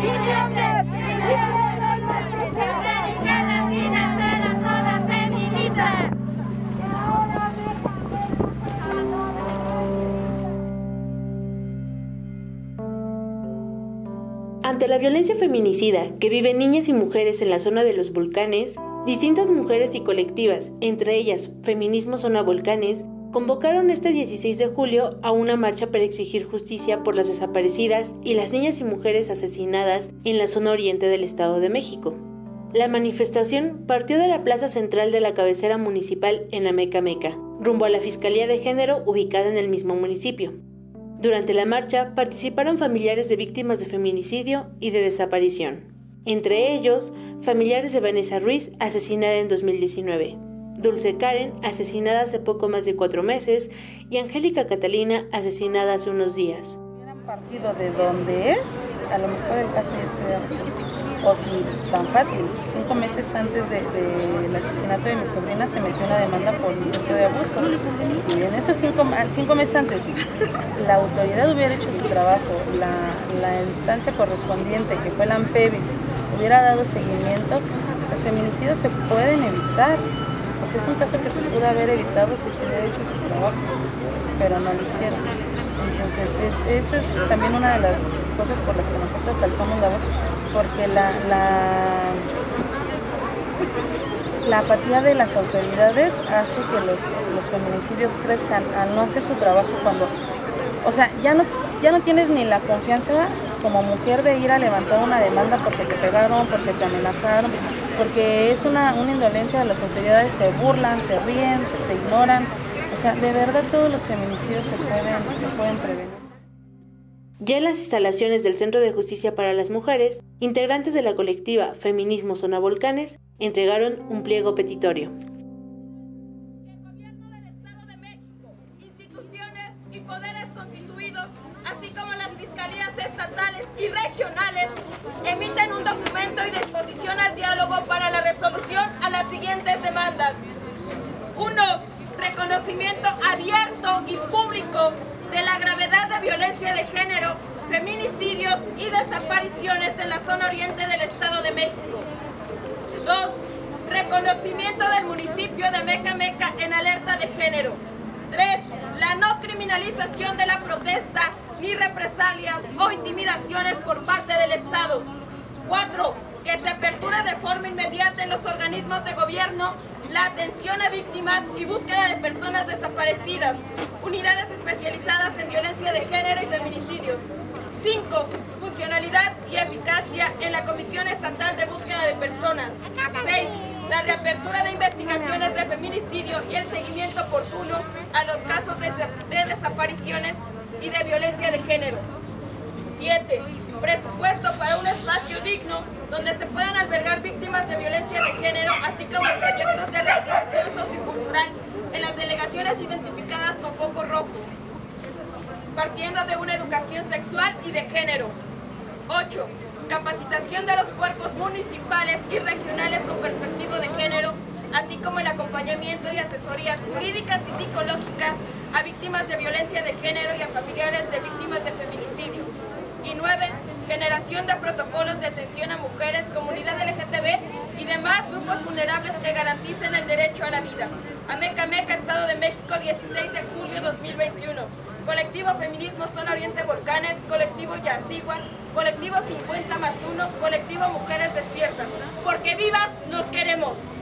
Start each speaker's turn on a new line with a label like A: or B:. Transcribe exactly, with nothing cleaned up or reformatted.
A: Ante la violencia feminicida que viven niñas y mujeres en la zona de los volcanes, distintas mujeres y colectivas, entre ellas Feminismo Zona Volcanes, convocaron este dieciséis de julio a una marcha para exigir justicia por las desaparecidas y las niñas y mujeres asesinadas en la zona oriente del Estado de México. La manifestación partió de la plaza central de la cabecera municipal en Amecameca, rumbo a la Fiscalía de Género ubicada en el mismo municipio. Durante la marcha participaron familiares de víctimas de feminicidio y de desaparición. Entre ellos, familiares de Vanessa Ruiz, asesinada en dos mil diecinueve, Dulce Karen, asesinada hace poco más de cuatro meses, y Angélica Catalina, asesinada hace unos días.
B: Si hubieran partido de donde es, a lo mejor el caso ya estuviera resuelto. O si tan fácil, cinco meses antes del de, de asesinato de mi sobrina se metió una demanda por intento de abuso. Si en esos cinco, cinco meses antes la autoridad hubiera hecho su trabajo, la, la instancia correspondiente, que fue la AMPEVIS, hubiera dado seguimiento, los feminicidios se pueden evitar. O sea, es un caso que se pudo haber evitado si se hubiera hecho su trabajo, pero no lo hicieron. Entonces, es, esa es también una de las cosas por las que nosotros alzamos la voz, porque la, la, la apatía de las autoridades hace que los, los feminicidios crezcan al no hacer su trabajo cuando, o sea, ya no, ya no tienes ni la confianza como mujer de ir a levantar una demanda porque te pegaron, porque te amenazaron, porque es una, una indolencia de las autoridades, se burlan, se ríen, se te ignoran. O sea, de verdad todos los feminicidios se pueden, se pueden prevenir.
A: Ya en las instalaciones del Centro de Justicia para las Mujeres, integrantes de la colectiva Feminismo Zona Volcanes entregaron un pliego petitorio.
C: El gobierno del Estado de México, instituciones y poderes constituidos, así como las fiscalías estatales y regionales, emiten un documento y disposición al diálogo para la resolución a las siguientes demandas. uno. Reconocimiento abierto y público de la gravedad de violencia de género, feminicidios y desapariciones en la zona oriente del Estado de México. dos. Reconocimiento del municipio de Amecameca en alerta de género. tres. La no criminalización de la protesta ni represalias o intimidaciones por parte del Estado. cuatro. Que se aperture de forma inmediata en los organismos de gobierno la atención a víctimas y búsqueda de personas desaparecidas, unidades especializadas en violencia de género y feminicidios. cinco. Funcionalidad y eficacia en la Comisión Estatal de Búsqueda de Personas. seis. La reapertura de investigaciones de feminicidio y el seguimiento oportuno a los casos de, de desapariciones y de violencia de género. siete. Presupuesto para un espacio digno donde se puedan albergar víctimas de violencia de género, así como proyectos de reactivación sociocultural en las delegaciones identificadas con foco rojo, partiendo de una educación sexual y de género. ocho. Capacitación de los cuerpos municipales y regionales con perspectiva de género, así como el acompañamiento y asesorías jurídicas y psicológicas a víctimas de violencia de género y a familiares de víctimas de feminicidio. Y nueve. Generación de protocolos de atención a mujeres, comunidad L G T B y demás grupos vulnerables que garanticen el derecho a la vida. Amecameca, Estado de México, dieciséis de julio de dos mil veintiuno. Colectivo Feminismo Zona Oriente Volcanes, Colectivo Yaciguan, Colectivo cincuenta más uno, Colectivo Mujeres Despiertas. Porque vivas nos queremos.